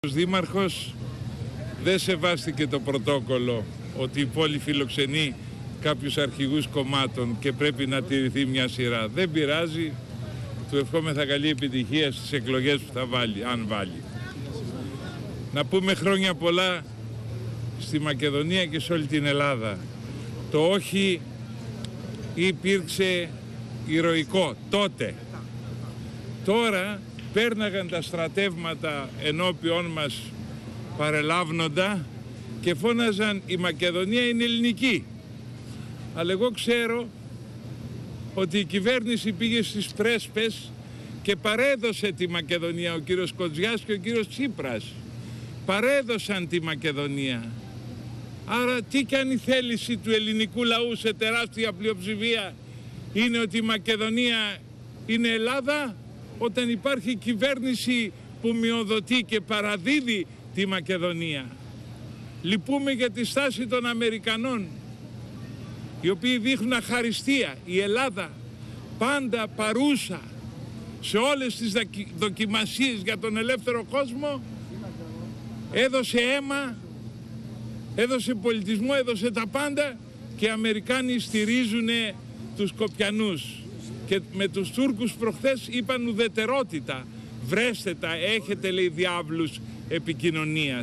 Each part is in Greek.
ως δήμαρχος δεν σεβάστηκε το πρωτόκολλο ότι η πόλη φιλοξενεί κάποιους αρχηγούς κομμάτων και πρέπει να τηρηθεί μια σειρά. Δεν πειράζει, του ευχόμεθα καλή επιτυχία στις εκλογές που θα βάλει, αν βάλει. Να πούμε χρόνια πολλά στη Μακεδονία και σε όλη την Ελλάδα. Το όχι υπήρξε ηρωικό τότε. Τώρα πέρναγαν τα στρατεύματα ενώπιον μας παρελάβνοντα και φώναζαν η Μακεδονία είναι ελληνική. Αλλά εγώ ξέρω ότι η κυβέρνηση πήγε στις πρέσπες και παρέδωσε τη Μακεδονία, ο κύριος Κοντζιάς και ο κύριος Τσίπρας. Παρέδωσαν τη Μακεδονία. Άρα τι κι αν η θέληση του ελληνικού λαού σε τεράστια πλειοψηφία είναι ότι η Μακεδονία είναι Ελλάδα, όταν υπάρχει κυβέρνηση που μειοδοτεί και παραδίδει τη Μακεδονία. Λυπούμε για τη στάση των Αμερικανών, οι οποίοι δείχνουν αχαριστία. Η Ελλάδα πάντα παρούσα σε όλες τις δοκιμασίες για τον ελεύθερο κόσμο, έδωσε αίμα, έδωσε πολιτισμό, έδωσε τα πάντα και οι Αμερικάνοι στηρίζουν τους Σκοπιανούς. Και με τους Τούρκους προχθές είπαν ουδετερότητα. Βρέστε τα, έχετε λέει διάβλους επικοινωνίας.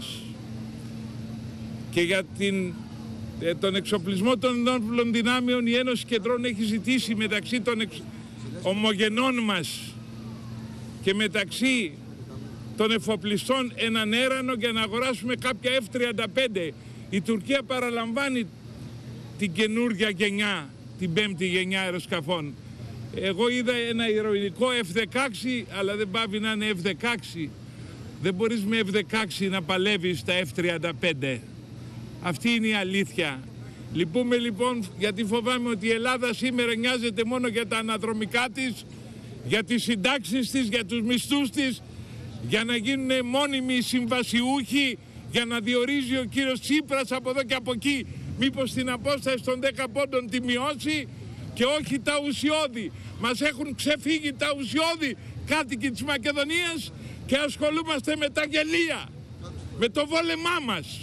Και για τον εξοπλισμό των ενόπλων δυνάμεων η Ένωση Κεντρών έχει ζητήσει μεταξύ των ομογενών μας και μεταξύ των εφοπλιστών έναν έρανο για να αγοράσουμε κάποια F-35. Η Τουρκία παραλαμβάνει την καινούργια γενιά, την 5η γενιά αεροσκαφών. Εγώ είδα ένα ηρωικό F-16, αλλά δεν πάβει να είναι F-16. Δεν μπορείς με F-16 να παλεύεις τα F-35. Αυτή είναι η αλήθεια. Λυπούμε λοιπόν γιατί φοβάμαι ότι η Ελλάδα σήμερα νοιάζεται μόνο για τα αναδρομικά της, για τις συντάξεις της, για τους μισθούς της, για να γίνουν μόνιμοι συμβασιούχοι, για να διορίζει ο κύριος Τσίπρας από εδώ και από εκεί μήπως την απόσταση των 10 πόντων τη μειώσει και όχι τα ουσιώδη. Μας έχουν ξεφύγει τα ουσιώδη κάτοικοι της Μακεδονίας και ασχολούμαστε με τα γελία, με το βόλεμά μας.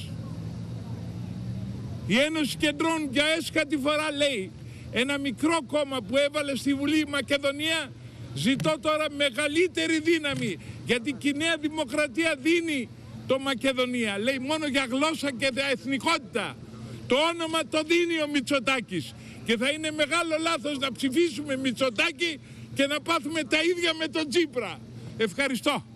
Η Ένωση Κεντρών για έσχατη φορά λέει ένα μικρό κόμμα που έβαλε στη Βουλή η Μακεδονία ζητώ τώρα μεγαλύτερη δύναμη γιατί η Νέα Δημοκρατία δίνει το Μακεδονία. Λέει μόνο για γλώσσα και εθνικότητα. Το όνομα το δίνει ο Μητσοτάκης και θα είναι μεγάλο λάθος να ψηφίσουμε Μητσοτάκη και να πάθουμε τα ίδια με τον Τσίπρα. Ευχαριστώ.